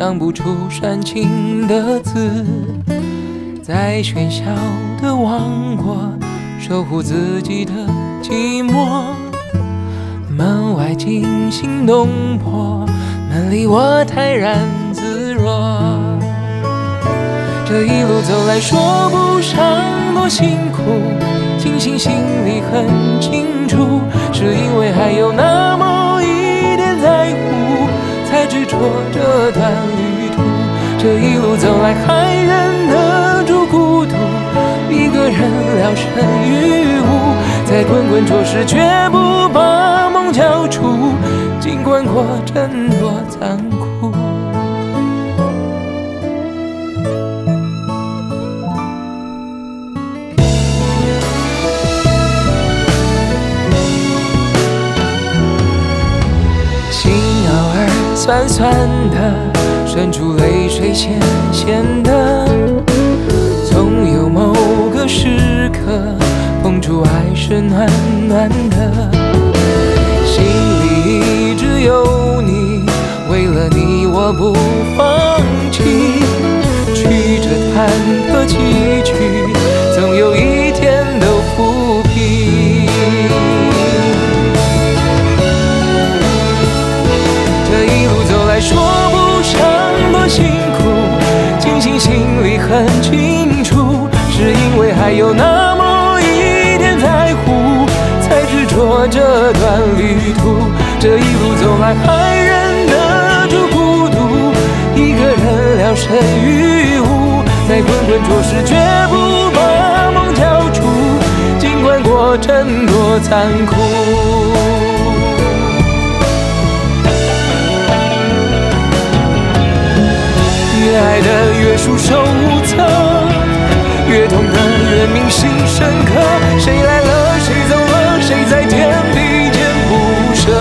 唱不出煽情的字，在喧嚣的王国守护自己的寂寞。门外惊心动魄，门里我泰然自若。这一路走来，说不上多辛苦，庆幸心里很清楚，是因为还有那么一点在乎，才执着这段旅途。这一路走来，还忍得住孤独，一个人聊胜于无，在滚滚浊世绝不把梦交出，尽管过程多残酷。心偶尔酸酸的，渗出泪水咸咸的，总有某个时刻碰触爱是暖暖的。心里一直有你，为了你我不放弃，曲折忐忑崎岖，总有一天都抚平。这一路走来，说不上多辛苦，庆幸心里很清楚，是因为还有那么一点在乎，才执着这段旅途。这一路走来，还忍得住孤独，一个人聊胜于无，在滚滚浊世绝不把梦交出，尽管过程多残酷。越爱的越束手无策，越痛的越铭心深刻。谁来了，谁走了，谁在天地间不舍。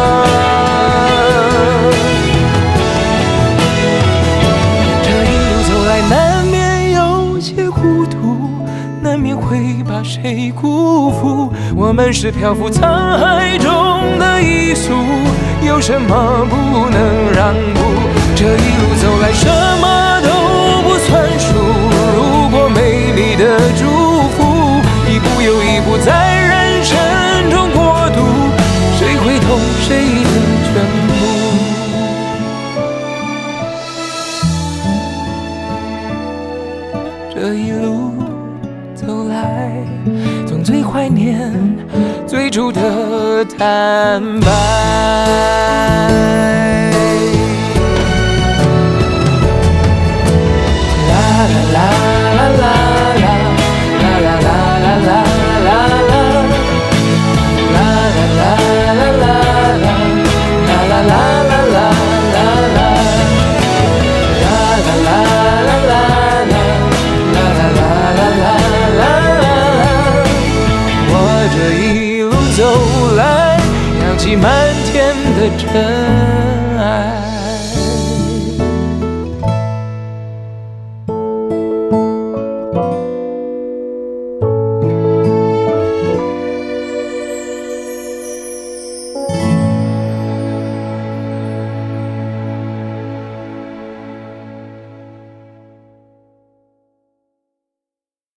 这一路走来，难免有些糊涂，难免会把谁辜负。我们是漂浮沧海中的一粟，有什么不能让步？这一路走来，什么都不算数。如果没你的祝福，一步又一步在人生中过渡，谁会懂谁的全部？这一路走来，总最怀念最初的坦白。啦啦啦啦啦啦啦啦啦啦啦我这一路走来，扬起满天的尘